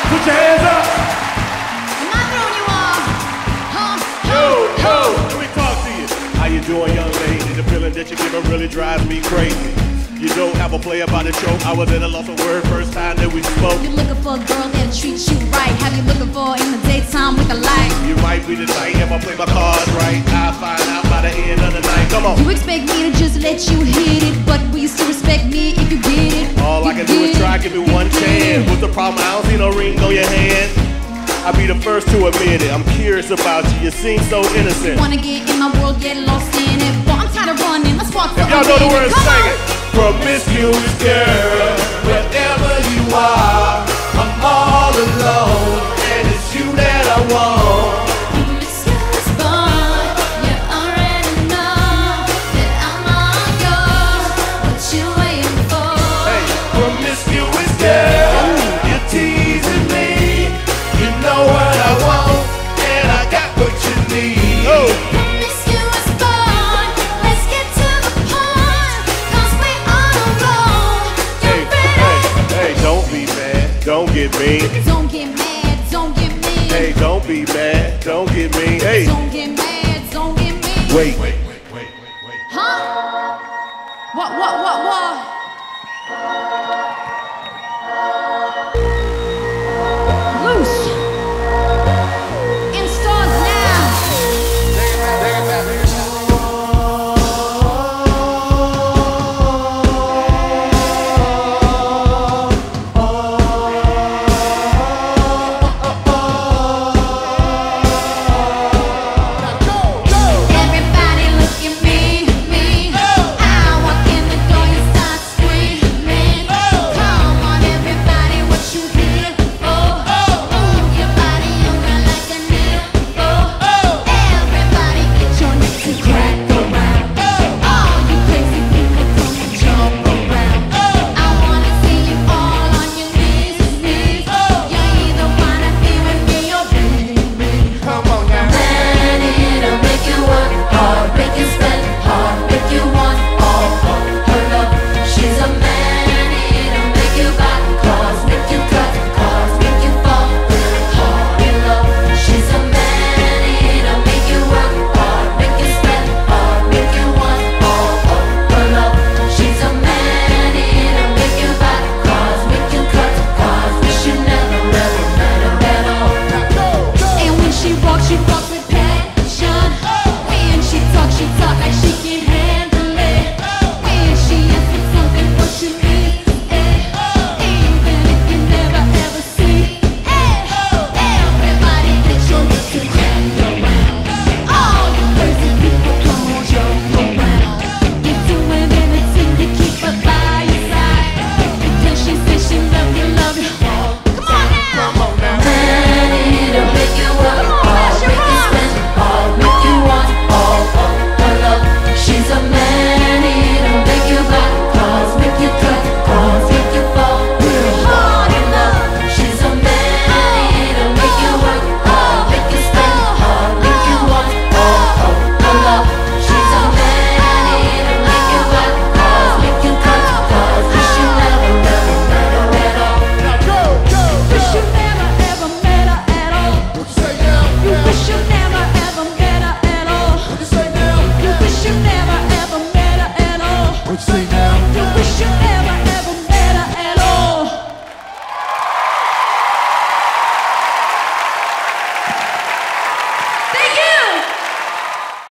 Put your hands up. I'm not throwing you off. Yo, let me talk to you. How you doing, young lady? The feeling that you're giving really drives me crazy. You don't have a play about a choke. I was at a loss of word first time that we spoke. You're looking for a girl that'll treat you right. Have you looking for in the daytime with the light? You might be the type if I play my cards right. I'll find out by the end of the night. Come on. You expect me to just let you hit it, but will you still respect me if you get it? All I can do is try, give me one chance. What's the problem? I don't see no ring on your hand. I'll be the first to admit it. I'm curious about you. You seem so innocent. Wanna get in my world, get lost in it. But I'm tired of running. Let's walk for If y'all know the words, sing it. Promiscuous girl, wherever you are, I'm all alone, and it's you that I want. Promiscuous boy, you already know that I'm all yours. What you waiting for? Hey, promiscuous girl, you're teasing me. You know what I want, and I got what you need. Oh. Promiscuous boy, let's get to the point, 'cause we on a roll. You ready? Hey, don't be mad, don't get mean. Don't get mad, don't get mean. Hey, don't be mad, don't get mean. Hey, Don't get mad, don't get mean. wait. Huh? What?